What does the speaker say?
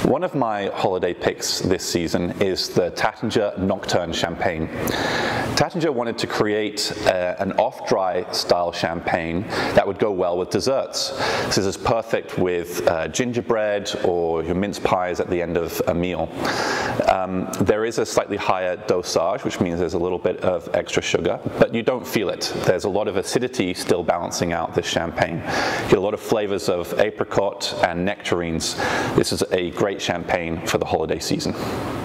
One of my holiday picks this season is the Taittinger Nocturne Champagne. Taittinger wanted to create an off-dry style champagne that would go well with desserts. This is perfect with gingerbread or your mince pies at the end of a meal. There is a slightly higher dosage, which means there's a little bit of extra sugar, but you don't feel it. There's a lot of acidity still balancing out this champagne. You get a lot of flavors of apricot and nectarines. This is a great champagne for the holiday season.